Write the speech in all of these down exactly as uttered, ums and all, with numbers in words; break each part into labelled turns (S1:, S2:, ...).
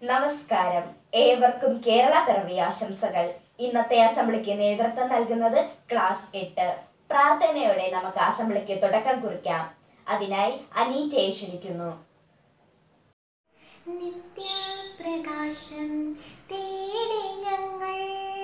S1: നമസ്കാരം. ഏവർക്കും കേരള പിറവി ആശംസകൾ. ഇന്നത്തെ അസംബ്ലിക്ക് നേതൃത്വം നൽകുന്നത് ക്ലാസ് എട്ട്. പ്രാർത്ഥനയോടെ നമുക്ക് അസംബ്ലിക്ക് തുടക്കം കുറിക്കാം. അതിനായി അനീറ്റയെ ക്ഷണിക്കുന്നു.
S2: നിത്യപ്രകാശം തേടി ഞങ്ങൾ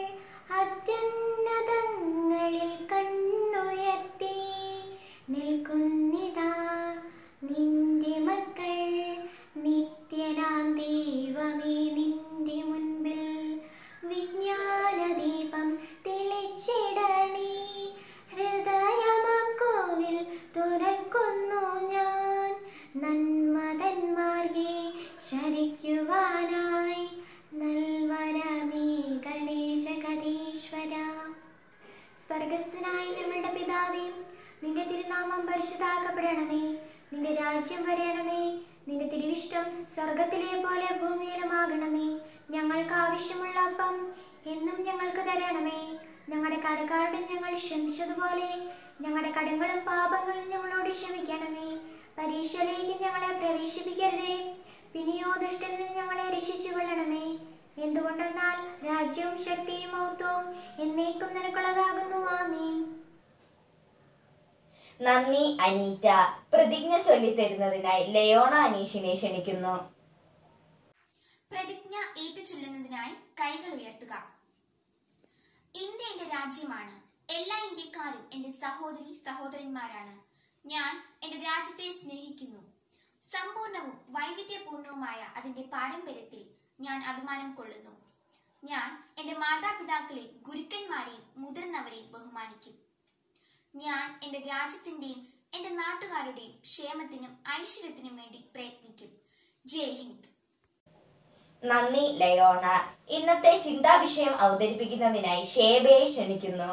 S2: അത്യുന്നതങ്ങളിൽ കണ്ണുയർത്തി നിൽക്കുന്നിതാ നിന്റെ മക്കൾ. നിത്യനാം ദൈവമേ, നിന്റെ മുൻപിൽ വിജ്ഞാനദീപം തെളിച്ചിടണേ. ഹൃദയമാം കോവിൽ തുറക്കുന്നു ഞാൻ, നന്മതന്മാർഗെ ചരിക്കുവാനായി. നൽവരമേ ഗണേശ ജഗദീശ്വര. സ്വർഗസ്ഥനായ ഞങ്ങളുടെ പിതാവേ, നിന്റെ തിരുനാമം പരിശുദ്ധാക്കപ്പെടണമേ. നിന്റെ രാജ്യം വരണമേ. നിന്റെ തിരുവിഷ്ടം സ്വർഗത്തിലെ പോലെ ഭൂമിയിലുമാകണമേ. ഞങ്ങൾക്ക് ആവശ്യമുള്ള അപ്പം എന്നും ഞങ്ങൾക്ക് തരണമേ. ഞങ്ങളുടെ കടക്കാരോട് ഞങ്ങൾ ക്ഷമിച്ചതുപോലെ ഞങ്ങളുടെ കടങ്ങളും പാപങ്ങളും ഞങ്ങളോട് ക്ഷമിക്കണമേ. പരീക്ഷയിലേക്ക് ഞങ്ങളെ പ്രവേശിപ്പിക്കരുതേ, പിന്നെയോ ദുഷ്ടനിൽ ഞങ്ങളെ രക്ഷിച്ചു കൊള്ളണമേ. എന്തുകൊണ്ടെന്നാൽ രാജ്യവും ശക്തിയും മഹത്വവും എന്നേക്കും നിനക്കുള്ളതാകുന്നു. ആമേൻ.
S1: നന്ദി അനീറ്റ. പ്രതിജ്ഞ ചൊല്ലിത്തരുന്നതിനായി ലയോണ അനീഷിനെ ക്ഷണിക്കുന്നു.
S3: പ്രതിജ്ഞ ഏറ്റുചൊല്ലുന്നതിനായി കൈകൾ ഉയർത്തുക. ഇന്ത്യ എന്റെ രാജ്യമാണ്. എല്ലാ ഇന്ത്യക്കാരും എന്റെ സഹോദരി സഹോദരന്മാരാണ്. ഞാൻ എന്റെ രാജ്യത്തെ സ്നേഹിക്കുന്നു. സമ്പൂർണവും വൈവിധ്യപൂർണവുമായ അതിന്റെ പാരമ്പര്യത്തിൽ ഞാൻ അഭിമാനം കൊള്ളുന്നു. ഞാൻ എന്റെ മാതാപിതാക്കളെ, ഗുരുക്കന്മാരെയും മുതിർന്നവരെയും ബഹുമാനിക്കും. ഞാൻ എന്റെ രാജ്യത്തിന്റെയും എന്റെ നാട്ടുകാരുടെയും ക്ഷേമത്തിനും ഐശ്വര്യത്തിനും വേണ്ടി പ്രയത്നിക്കും. ജയ് ഹിന്ദ്.
S1: നന്ദി ലയോണ. ഇന്നത്തെ ചിന്താ വിഷയം അവതരിപ്പിക്കുന്നതിനായി ഷേബയെ ക്ഷണിക്കുന്നു.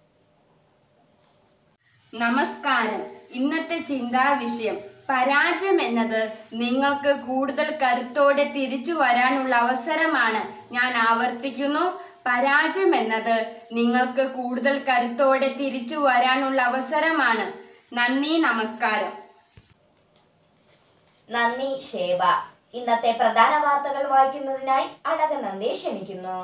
S4: നമസ്കാരം. ഇന്നത്തെ ചിന്താ വിഷയം പരാജയം എന്നത് നിങ്ങൾക്ക് കൂടുതൽ കരുത്തോടെ തിരിച്ചു വരാനുള്ള അവസരമാണ്. ഞാൻ ആവർത്തിക്കുന്നു, പരാജയം എന്നത് നിങ്ങൾക്ക് കൂടുതൽ കരുത്തോടെ തിരിച്ചു വരാനുള്ള അവസരമാണ്. നന്ദി, നമസ്കാരം.
S1: നന്ദി ഷേബ. ഇന്നത്തെ പ്രധാന വാർത്തകൾ വായിക്കുന്നതിനായി അളകനന്ദയെ ക്ഷണിക്കുന്നു.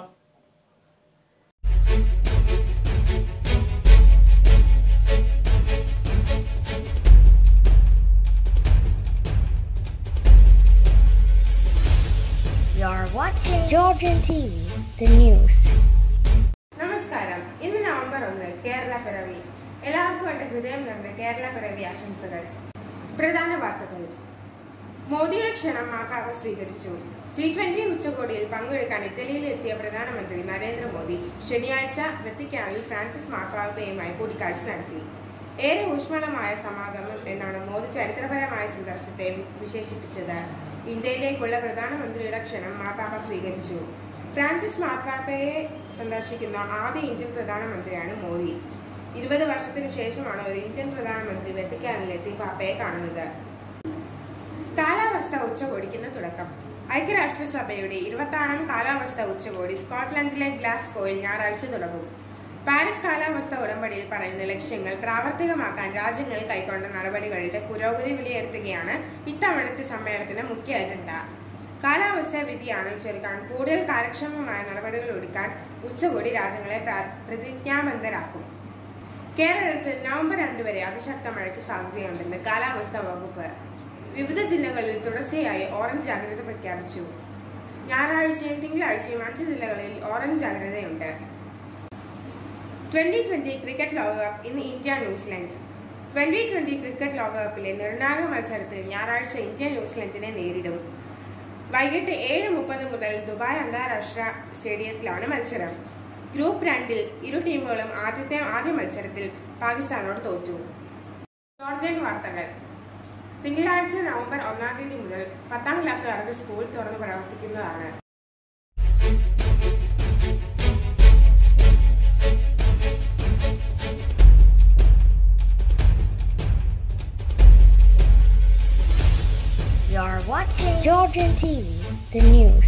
S5: You're watching Georgian T V, the news.
S6: നമസ്കാരം. ഇന്ന് നവംബർ ഒന്ന്, കേരള പിറവി. എല്ലാവർക്കും എന്റെ ഹൃദയം നിറഞ്ഞ കേരള പിറവി ആശംസകൾ. പ്രധാന വാർത്തകൾ. മോദിയുടെ ക്ഷണം മാർപ്പാപ്പ സ്വീകരിച്ചു. ജി ട്വന്റി ഉച്ചകോടിയിൽ പങ്കെടുക്കാൻ ഇറ്റലിയിലെത്തിയ പ്രധാനമന്ത്രി നരേന്ദ്രമോദി ശനിയാഴ്ച വത്തിക്കാനിൽ ഫ്രാൻസിസ് മാർപ്പാപ്പയുമായി കൂടിക്കാഴ്ച നടത്തി. ഏറെ ഊഷ്മളമായ സമാഗമം എന്നാണ് മോദി ചരിത്രപരമായ സന്ദർശനത്തെ വിശേഷിപ്പിച്ചത്. ഇന്ത്യയിലേക്കുള്ള പ്രധാനമന്ത്രിയുടെ ക്ഷണം മാർപ്പാപ്പ സ്വീകരിച്ചു. ഫ്രാൻസിസ് മാർപ്പാപ്പയെ സന്ദർശിക്കുന്ന ആദ്യ ഇന്ത്യൻ പ്രധാനമന്ത്രിയാണ് മോദി. ഇരുപത് വർഷത്തിനു ശേഷമാണ് ഒരു ഇന്ത്യൻ പ്രധാനമന്ത്രി വത്തിക്കാനിലെത്തി പാപ്പയെ കാണുന്നത്. കാലാവസ്ഥ ഉച്ചകോടിക്കുന്ന തുടക്കം. ഐക്യരാഷ്ട്രസഭയുടെ ഇരുപത്തി ആറാം കാലാവസ്ഥ ഉച്ചകോടി സ്കോട്ട്ലൻഡിലെ ഗ്ലാസ്ഗോയിൽ ഞായറാഴ്ച തുടങ്ങും. പാരീസ് കാലാവസ്ഥ ഉടമ്പടിയിൽ പറയുന്ന ലക്ഷ്യങ്ങൾ പ്രാവർത്തികമാക്കാൻ രാജ്യങ്ങൾ കൈക്കൊണ്ട നടപടികളുടെ പുരോഗതി വിലയിരുത്തുകയാണ് ഇത്തവണത്തെ സമ്മേളനത്തിന്റെ മുഖ്യ അജണ്ട. കാലാവസ്ഥാ വ്യതിയാനം ചെറുക്കാൻ കൂടുതൽ കാര്യക്ഷമമായ നടപടികൾ എടുക്കാൻ ഉച്ചകോടി രാജ്യങ്ങളെ പ്രതിജ്ഞാബദ്ധരാക്കും. കേരളത്തിൽ നവംബർ രണ്ട് വരെ അതിശക്ത മഴയ്ക്ക് സാധ്യതയുണ്ടെന്ന് കാലാവസ്ഥാ വകുപ്പ്. വിവിധ ജില്ലകളിൽ തുടർച്ചയായി ഓറഞ്ച് ജാഗ്രത പ്രഖ്യാപിച്ചു. ഞായറാഴ്ചയും തിങ്കളാഴ്ചയും അഞ്ച് ജില്ലകളിൽ ഓറഞ്ച് ജാഗ്രതയുണ്ട്. ട്വന്റി ട്വന്റി ക്രിക്കറ്റ് ലോകകപ്പ് ഇന്ന് India New Zealand. Twenty twenty cricket ലോകകപ്പിലെ നിർണായക മത്സരത്തിൽ ഞായറാഴ്ച ഇന്ത്യ ന്യൂസിലൻഡിനെ നേരിടും. വൈകിട്ട് ഏഴ് മുപ്പത് മുതൽ ദുബായ് അന്താരാഷ്ട്ര സ്റ്റേഡിയത്തിലാണ് മത്സരം. ഗ്രൂപ്പ് രണ്ടിൽ ഇരു ടീമുകളും ആദ്യത്തെ ആദ്യ മത്സരത്തിൽ പാകിസ്ഥാനോട് തോറ്റു. ജോർജിയൻ വാർത്തകൾ. തിങ്കളാഴ്ച നവംബർ ഒന്നാം തീയതി മുതൽ പത്താം ക്ലാസ്സുകാർക്ക് സ്കൂൾ തുറന്നു പ്രവർത്തിക്കുന്നതാണ്.
S5: You're watching Georgian T V, the news.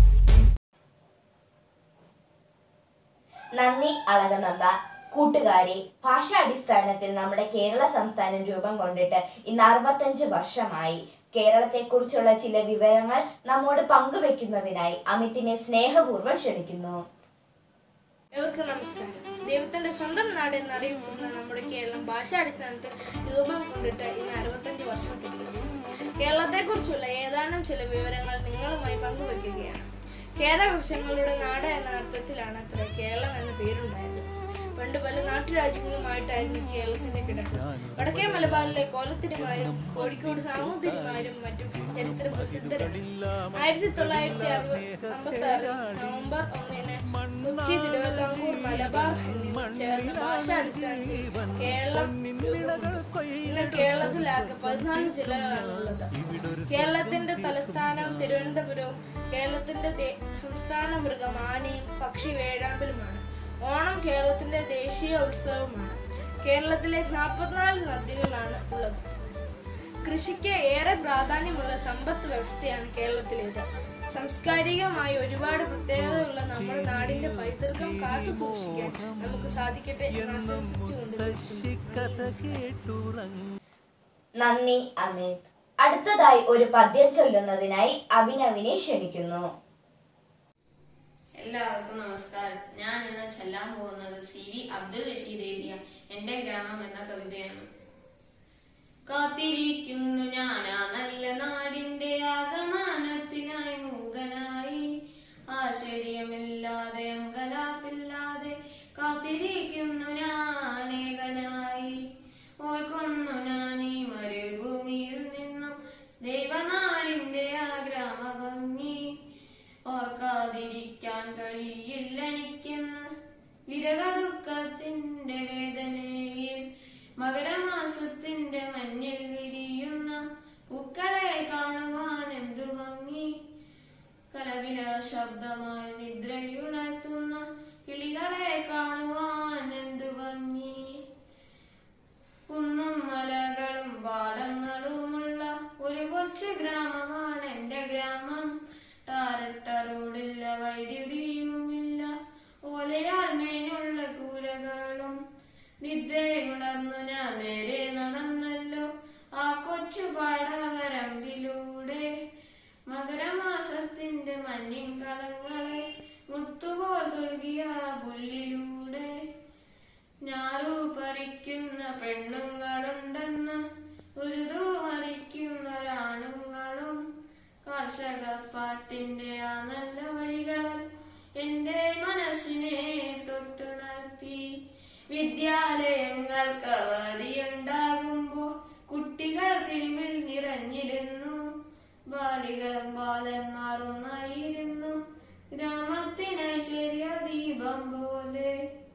S1: നന്ദി അളകനന്ദ. കൂട്ടുകാരെ, ഭാഷാടിസ്ഥാനത്തിൽ നമ്മുടെ കേരള സംസ്ഥാനം രൂപം കൊണ്ടിട്ട് ഇന്ന് അറുപത്തഞ്ച് വർഷമായി. കേരളത്തെക്കുറിച്ചുള്ള ചില വിവരങ്ങൾ നമ്മോട് പങ്കുവെക്കുന്നതിനായി അമിതിനെ സ്നേഹപൂർവ്വം ക്ഷണിക്കുന്നു.
S7: ഏവർക്കും നമസ്കാരം. ദൈവത്തിന്റെ സ്വന്തം നാട് എന്നറിയപ്പെടുന്ന നമ്മുടെ കേരളം ഭാഷാടിസ്ഥാനത്തിൽ രൂപം കൊണ്ടിട്ട് ഇന്ന് അറുപത്തഞ്ച് വർഷം തിരികെ. കേരളത്തെക്കുറിച്ചുള്ള ഏതാനും ചില വിവരങ്ങൾ നിങ്ങളുമായി പങ്കുവെക്കുകയാണ്. കേരള വൃക്ഷങ്ങളുടെ നാട് എന്ന അർത്ഥത്തിലാണ് അത്ര കേരളം എന്ന പേരുണ്ടായത്. പണ്ട് പല നാട്ടുരാജ്യങ്ങളുമായിട്ടായിരുന്നു കേരളത്തിന്റെ കിടപ്പ്. വടക്കേ മലബാറിലെ കോലത്തിരിമാരും കോഴിക്കോട് സാമൂതിരിമാരും മറ്റും ചരിത്ര പ്രസിദ്ധരാണ്. ആയിരത്തി തൊള്ളായിരത്തി അമ്പത്തി ആറ് നവംബർ ഒന്നിന് കൊച്ചി, തിരുവിതാംകൂർ, മലബാർ എന്നിവ ചേർന്ന ഭാഷാടിസ്ഥാനത്തിൽ കേരളം രൂപം കൊണ്ടു. ഇന്ന് കേരളത്തിലാകെ പതിനാല് ജില്ലകളാണുള്ളത്. കേരളത്തിന്റെ തലസ്ഥാനം തിരുവനന്തപുരവും കേരളത്തിന്റെ സംസ്ഥാന മൃഗം ആനയും പക്ഷി വേഴാമ്പലുമാണ്. ഓണം കേരളത്തിന്റെ ദേശീയ ഉത്സവമാണ്. കേരളത്തിലെ നാൽപ്പത്തിനാല് നദികളാണ് ഉള്ളത്. കൃഷിക്ക് ഏറെ പ്രാധാന്യമുള്ള സമ്പദ് വ്യവസ്ഥയാണ് കേരളത്തിലേത്. സാംസ്കാരികമായി ഒരുപാട് പ്രത്യേകതയുള്ള നമ്മുടെ നാടിന്റെ പൈതൃകം കാത്തു സൂക്ഷിക്കാൻ നമുക്ക് സാധിക്കട്ടെ എന്ന് ആശംസിച്ചുകൊണ്ട്
S1: നന്ദി അമിത്. അടുത്തതായി ഒരു പദ്യം ചൊല്ലുന്നതിനായി അഭിനവിനെ ക്ഷണിക്കുന്നു.
S8: എല്ലാവർക്കും നമസ്കാരം. ഞാൻ ഇന്ന് ചൊല്ലാൻ പോകുന്നത് സി വി അബ്ദുൾ റഷീദ് എഴുതിയ എന്റെ ഗ്രാമം എന്ന കവിതയാണ്. കാത്തിരിക്കുന്നു ഞാനാ നല്ല നാടിന്റെ ആഗമനത്തിനായി മൂകനായി, ആശ്ചര്യമില്ലാതെ അങ്കലാപ്പില്ലാതെ കാത്തിരിക്കുന്നു ഞാനേകനായി. ഓർക്കുന്നു ഞാൻ ഈ മരുഭൂമിയിൽ നിന്നും ദൈവനാടിന്റെ ആ ഗ്രാമഭംഗി, ഓർക്കാതിരിക്കാൻ കഴിയില്ല എനിക്കെന്ന് വിരക ദുഃഖത്തിന്റെ വേദനയിൽ. മകരമാസത്തിന്റെ മഞ്ഞിൽ വിരിയുന്ന പൂക്കളെ കാണുവാൻ എന്തു ഭംഗി, കലവില ശബ്ദമായി നിദ്രയുണർത്തുന്ന കിളികളെ കാണുവാൻ എന്തു ഭംഗി. കുന്നും മലകളും പാടങ്ങളുമുള്ള ഒരു കൊച്ചു ഗ്രാമമാണ് എന്റെ ഗ്രാമം. ടാറിട്ട റോഡില്ല, വൈദ്യുതിയുമില്ല, ഓലയാൽ മേനുള്ള കൂരകളും. നിദ്രയുണർന്നു ഞാൻ നേരെ നടന്നല്ലോ ആ കൊച്ചു പാടവരമ്പിലൂടെ. മകരമാസത്തിന്റെ മഞ്ഞിൻ കളങ്ങളെ മുത്തുപോൽ തൊഴുകിയ പുല്ലിലൂടെ. ഞാറു പറിക്കുന്ന പെണ്ണുങ്ങളുണ്ടെന്ന് ഉരുതു മറിക്കുന്നൊരാണുങ്ങളും. കർഷക പാട്ടിന്റെ ആ നല്ല വഴികൾ എന്റെ മനസ്സിനെ തൊട്ടുണർത്തി. വിദ്യാലയങ്ങൾക്ക് അവധിയുണ്ടാകുമ്പോ കുട്ടികൾ തെരുവിൽ നിറഞ്ഞിരുന്നു. ബാലികർ ബാലന്മാർ ഒന്നായിരുന്നു ഗ്രാമത്തിന് ചെറിയ ദീപം പോലെ.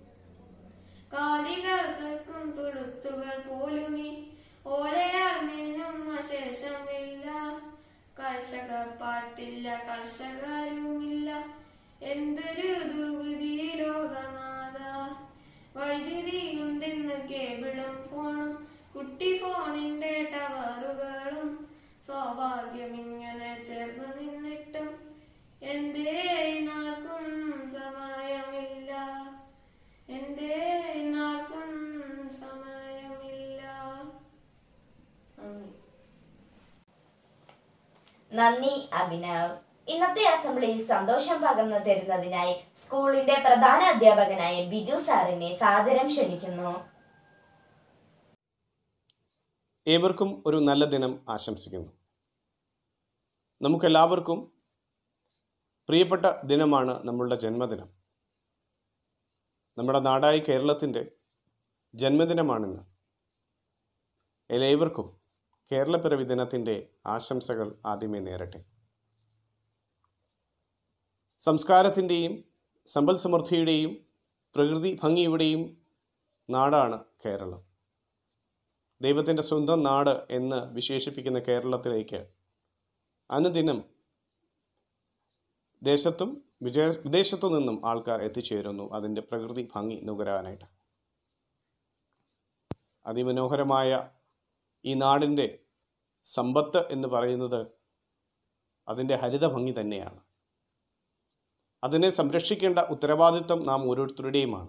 S8: കാലികൾക്കും തുളുത്തുകൾ പോലുമി ഓലയാൽ മേനും അശേഷമില്ല. കർഷക പാട്ടില്ല, കർഷകരുമില്ല, എന്തൊരു ദുർവിധി ലോകനാഥ. വൈദ്യുതി ഉണ്ടെന്ന് കേബിളും ഫോണും കുട്ടി ഫോണിന്റെ ടവറുകളും. സൗഭാഗ്യം ഇങ്ങനെ ചേർന്ന് നിന്നിട്ടും എന്തേ നാൾക്കും സമയമില്ല, എന്തേ നാൾക്കും സമയമില്ല.
S1: നന്ദി അഭിനവ്. ഇന്നത്തെ അസംബ്ലിയിൽ സന്തോഷം പകർന്നു തരുന്നതിനായി സ്കൂളിന്റെ പ്രധാന അധ്യാപകനായ ബിജു സാറിനെ സാദരം ക്ഷണിക്കുന്നു.
S9: ഏവർക്കും ഒരു നല്ല ദിനം ആശംസിക്കുന്നു. നമുക്കെല്ലാവർക്കും പ്രിയപ്പെട്ട ദിനമാണ് നമ്മളുടെ ജന്മദിനം. നമ്മുടെ നാടായ കേരളത്തിൻ്റെ ജന്മദിനമാണിന്ന്. എല്ലാവർക്കും കേരളപ്പിറവി ദിനത്തിൻ്റെ ആശംസകൾ ആദ്യമേ നേരട്ടെ. സംസ്കാരത്തിൻ്റെയും സമ്പൽ സമൃദ്ധിയുടെയും പ്രകൃതി ഭംഗിയുടെയും നാടാണ് കേരളം. ദൈവത്തിൻ്റെ സ്വന്തം നാട് എന്ന് വിശേഷിപ്പിക്കുന്ന കേരളത്തിലേക്ക് അനുദിനം ദേശത്തും വിജയ വിദേശത്തു നിന്നും ആൾക്കാർ എത്തിച്ചേരുന്നു അതിൻ്റെ പ്രകൃതി ഭംഗി നുകരാനായിട്ട്. അതിമനോഹരമായ ഈ നാടിൻ്റെ സമ്പത്ത് എന്ന് പറയുന്നത് അതിൻ്റെ ഹരിത ഭംഗി തന്നെയാണ്. അതിനെ സംരക്ഷിക്കേണ്ട ഉത്തരവാദിത്വം നാം ഓരോരുത്തരുടെയുമാണ്.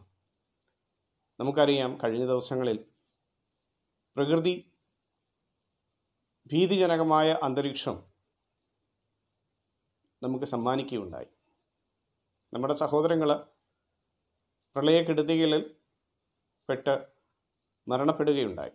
S9: നമുക്കറിയാം, കഴിഞ്ഞ ദിവസങ്ങളിൽ പ്രകൃതി ഭീതിജനകമായ അന്തരീക്ഷം നമുക്ക് സമ്മാനിക്കുകയുണ്ടായി. നമ്മുടെ സഹോദരങ്ങൾ പ്രളയക്കെടുതികളിൽ പെട്ട് മരണപ്പെടുകയുണ്ടായി.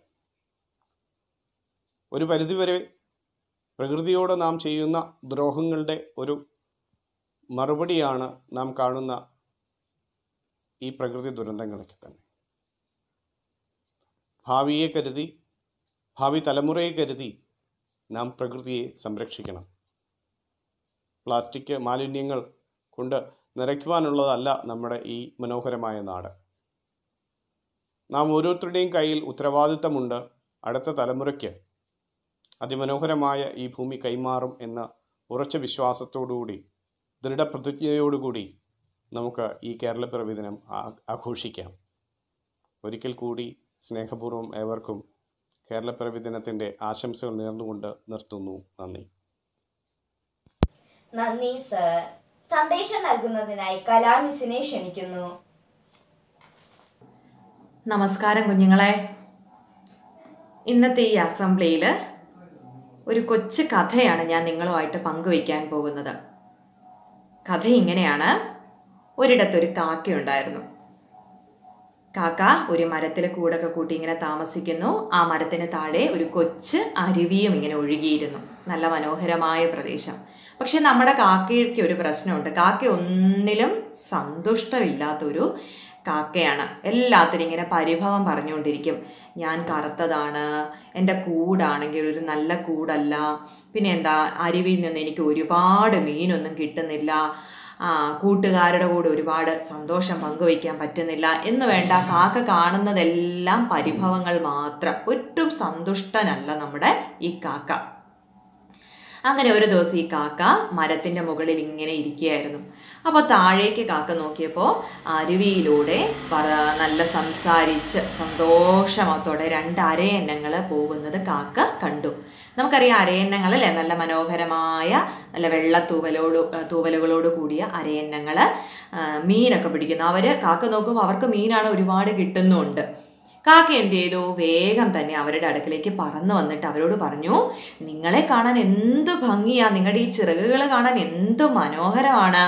S9: ഒരു പരിധിവരെ പ്രകൃതിയോട് നാം ചെയ്യുന്ന ദ്രോഹങ്ങളുടെ ഒരു മറുപടിയാണ് നാം കാണുന്ന ഈ പ്രകൃതി ദുരന്തങ്ങളൊക്കെ തന്നെ. ഭാവിയെ കരുതി, ഭാവി തലമുറയെ കരുതി നാം പ്രകൃതിയെ സംരക്ഷിക്കണം. പ്ലാസ്റ്റിക് മാലിന്യങ്ങൾ കൊണ്ട് നിറയ്ക്കുവാനുള്ളതല്ല നമ്മുടെ ഈ മനോഹരമായ നാട്. നാം ഓരോരുത്തരുടെയും കയ്യിൽ ഉത്തരവാദിത്തമുണ്ട്. അടുത്ത തലമുറയ്ക്ക് അതിമനോഹരമായ ഈ ഭൂമി കൈമാറും എന്ന ഉറച്ച വിശ്വാസത്തോടുകൂടി, ദൃഢപ്രതിജ്ഞയോടുകൂടി നമുക്ക് ഈ കേരളപ്പിറവി ദിനം ആഘോഷിക്കാം. ഒരിക്കൽ കൂടി സ്നേഹപൂർവ്വം ഏവർക്കും കേരളപ്പിറവി ദിനത്തിൻ്റെ ആശംസകൾ നേർന്നുകൊണ്ട് നിർത്തുന്നു. നന്ദി.
S1: നന്ദി സർ. സന്ദേശം നൽകുന്നതിനായി കലാമിസിനെ ക്ഷണിക്കുന്നു.
S10: നമസ്കാരം കുഞ്ഞുങ്ങളെ. ഇന്നത്തെ ഈ അസംബ്ലിയിൽ ഒരു കൊച്ചു കഥയാണ് ഞാൻ നിങ്ങളുമായിട്ട് പങ്കുവയ്ക്കാൻ പോകുന്നത്. കഥ ഇങ്ങനെയാണ്. ഒരിടത്തൊരു കാക്കയുണ്ടായിരുന്നു. കാക്ക ഒരു മരത്തിൽ കൂടൊക്കെ കൂട്ടി ഇങ്ങനെ താമസിക്കുന്നു. ആ മരത്തിന് താഴെ ഒരു കൊച്ച് അരുവിയും ഇങ്ങനെ ഒഴുകിയിരുന്നു. നല്ല മനോഹരമായ പ്രദേശം. പക്ഷെ നമ്മുടെ കാക്കയ്ക്ക് ഒരു പ്രശ്നമുണ്ട്. കാക്ക ഒന്നിലും സന്തുഷ്ടമില്ലാത്തൊരു കാക്കയാണ്. എല്ലാത്തിനും ഇങ്ങനെ പരിഭവം പറഞ്ഞുകൊണ്ടിരിക്കും. ഞാൻ കറുത്തതാണ്, എൻ്റെ കൂടാണെങ്കിൽ ഒരു നല്ല കൂടല്ല, പിന്നെ എന്താ അരുവിയിൽ നിന്ന് എനിക്ക് ഒരുപാട് മീനൊന്നും കിട്ടുന്നില്ല, ആ കൂട്ടുകാരുടെ കൂടെ ഒരുപാട് സന്തോഷം പങ്കുവയ്ക്കാൻ പറ്റുന്നില്ല എന്ന് വേണ്ട, കാക്ക കാണുന്നതെല്ലാം പരിഭവങ്ങൾ മാത്രം. ഒട്ടും സന്തുഷ്ടനല്ല നമ്മുടെ ഈ കാക്ക. അങ്ങനെ ഒരു ദിവസം ഈ കാക്ക മരത്തിൻ്റെ മുകളിൽ ഇങ്ങനെ ഇരിക്കുകയായിരുന്നു. അപ്പോൾ താഴേക്ക് കാക്ക നോക്കിയപ്പോൾ അരുവിയിലൂടെ നല്ല സംസാരിച്ച് സന്തോഷത്തോടെ രണ്ട് അരയന്നങ്ങൾ പോകുന്നത് കാക്ക കണ്ടു. നമുക്കറിയാം അരയന്നങ്ങളല്ലേ, നല്ല മനോഹരമായ നല്ല വെള്ള തൂവലോട് തൂവലുകളോട് കൂടിയ അരയന്നങ്ങൾ മീനൊക്കെ പിടിക്കുന്നു. അവർ കാക്ക നോക്കുമ്പോൾ അവർക്ക് മീനാണ് ഒരുപാട് കിട്ടുന്നുമുണ്ട്. കാക്ക എന്ത് ചെയ്തു? വേഗം തന്നെ അവരുടെ അടുക്കലേക്ക് പറന്നു വന്നിട്ട് അവരോട് പറഞ്ഞു, നിങ്ങളെ കാണാൻ എന്ത് ഭംഗിയാ, നിങ്ങളുടെ ഈ ചിറകുകൾ കാണാൻ എന്ത് മനോഹരമാണ്.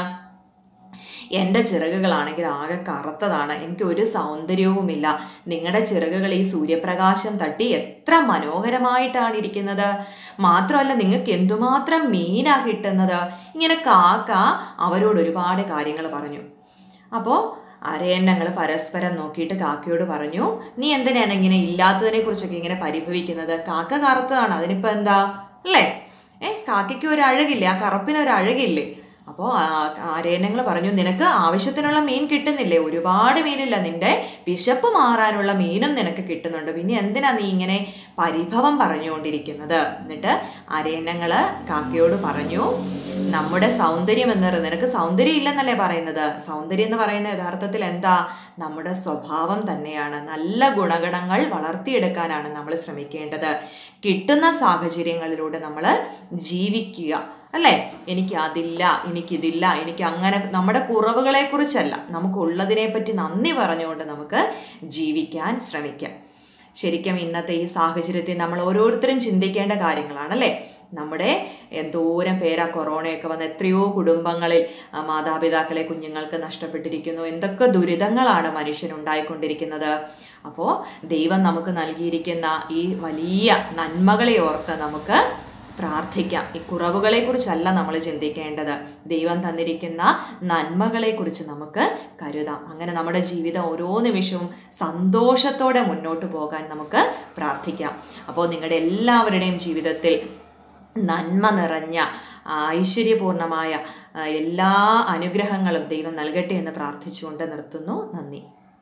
S10: എൻ്റെ ചിറകുകളാണെങ്കിൽ ആകെ കറുത്തതാണ്, എനിക്ക് ഒരു സൗന്ദര്യവുമില്ല. നിങ്ങളുടെ ചിറകുകൾ ഈ സൂര്യപ്രകാശം തട്ടി എത്ര മനോഹരമായിട്ടാണ് ഇരിക്കുന്നത്. മാത്രമല്ല നിങ്ങൾക്ക് എന്തുമാത്രം മീനാ കിട്ടുന്നത്. ഇങ്ങനെ കാക്ക അവരോട് ഒരുപാട് കാര്യങ്ങൾ പറഞ്ഞു. അപ്പോൾ അരയന്നങ്ങൾ പരസ്പരം നോക്കിയിട്ട് കാക്കയോട് പറഞ്ഞു, നീ എന്തിനാണ് ഇങ്ങനെ ഇല്ലാത്തതിനെ കുറിച്ചൊക്കെ ഇങ്ങനെ പരിഭവിക്കുന്നത്? കാക്ക കറുത്തതാണ്, അതിനിപ്പോൾ എന്താ അല്ലേ? ഏ കാക്കയ്ക്ക് ഒരു അഴകില്ലേ, ആ കറുപ്പിനൊരു അഴകില്ലേ? അപ്പോൾ അരയന്നങ്ങൾ പറഞ്ഞു, നിനക്ക് ആവശ്യത്തിനുള്ള മീൻ കിട്ടുന്നില്ലേ? ഒരുപാട് മീനില്ല, നിന്റെ വിശപ്പ് മാറാനുള്ള മീനും നിനക്ക് കിട്ടുന്നുണ്ട്, പിന്നെ എന്തിനാ നീ ഇങ്ങനെ പരിഭവം പറഞ്ഞുകൊണ്ടിരിക്കുന്നത്? എന്നിട്ട് അരയന്നങ്ങൾ കാക്കയോട് പറഞ്ഞു, നമ്മുടെ സൗന്ദര്യം എന്ന് പറയുന്നത്, നിനക്ക് സൗന്ദര്യം ഇല്ലെന്നല്ലേ പറയുന്നത്? സൗന്ദര്യം എന്ന് പറയുന്ന യഥാർത്ഥത്തിൽ എന്താ? നമ്മുടെ സ്വഭാവം തന്നെയാണ്. നല്ല ഗുണഗണങ്ങൾ വളർത്തിയെടുക്കാനാണ് നമ്മൾ ശ്രമിക്കേണ്ടത്. കിട്ടുന്ന സാഹചര്യങ്ങളിലൂടെ നമ്മൾ ജീവിക്കുക അല്ലേ? എനിക്ക് അതില്ല, എനിക്കിതില്ല, എനിക്ക് അങ്ങനെ, നമ്മുടെ കുറവുകളെ കുറിച്ചല്ല, നമുക്കുള്ളതിനെ പറ്റി നന്ദി പറഞ്ഞുകൊണ്ട് നമുക്ക് ജീവിക്കാൻ ശ്രമിക്കാം. ശരിക്കും ഇന്നത്തെ ഈ സാഹചര്യത്തിൽ നമ്മൾ ഓരോരുത്തരും ചിന്തിക്കേണ്ട കാര്യങ്ങളാണല്ലേ. നമ്മുടെ എന്തോരം പേരാ കൊറോണയൊക്കെ വന്ന് എത്രയോ കുടുംബങ്ങളിൽ മാതാപിതാക്കളെ കുഞ്ഞുങ്ങൾക്ക് നഷ്ടപ്പെട്ടിരിക്കുന്നു. എന്തൊക്കെ ദുരിതങ്ങളാണ് മനുഷ്യനുണ്ടായിക്കൊണ്ടിരിക്കുന്നത്. അപ്പോൾ ദൈവം നമുക്ക് നൽകിയിരിക്കുന്ന ഈ വലിയ നന്മകളെ ഓർത്ത് നമുക്ക് പ്രാർത്ഥിക്കാം. ഈ കുറവുകളെ കുറിച്ചല്ല നമ്മൾ ചിന്തിക്കേണ്ടത്, ദൈവം തന്നിരിക്കുന്ന നന്മകളെ കുറിച്ച് നമുക്ക് കരുതാം. അങ്ങനെ നമ്മുടെ ജീവിതം ഓരോ നിമിഷവും സന്തോഷത്തോടെ മുന്നോട്ട് പോകാൻ നമുക്ക് പ്രാർത്ഥിക്കാം. അപ്പോൾ നിങ്ങളുടെ എല്ലാവരുടെയും ജീവിതത്തിൽ നന്മ നിറഞ്ഞ ഐശ്വര്യപൂർണമായ എല്ലാ അനുഗ്രഹങ്ങളും ദൈവം നൽകട്ടെ എന്ന് പ്രാർത്ഥിച്ചുകൊണ്ട് നിർത്തുന്നു. നന്ദി.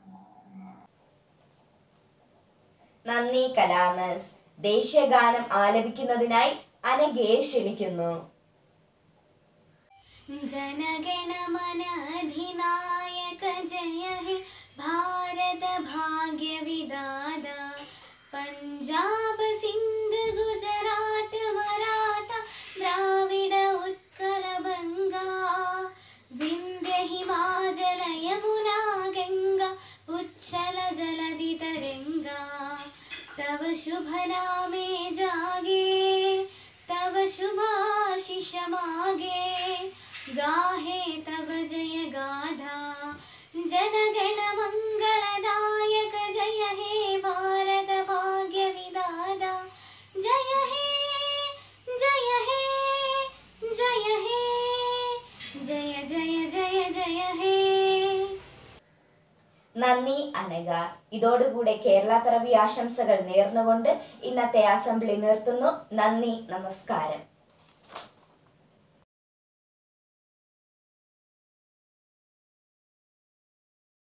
S1: നന്ദി കലാമസ്. ദേശീയഗാനം ആലപിക്കുന്നതിനായി അനഘയെ ക്ഷണിക്കുന്നു.
S2: जनगणमन अधिनायक जय हे भारत भाग्य विधाता पंजाब सिंध गुजरात मराठा द्राविड उत्कल बंगा विंध्य हिमाचल यमुना गंगा उच्चल जलधि तरंगा तव शुभ नामे जागे हे भारत भाग्य विधाता जय हे जय हे जय हे जय जय जय जय हे.
S1: നന്ദി അനഘ. ഇതോടുകൂടെ കേരള പിറവി ആശംസകൾ നേർന്നുകൊണ്ട് ഇന്നത്തെ അസംബ്ലി നിർത്തുന്നു. നന്ദി, നമസ്കാരം.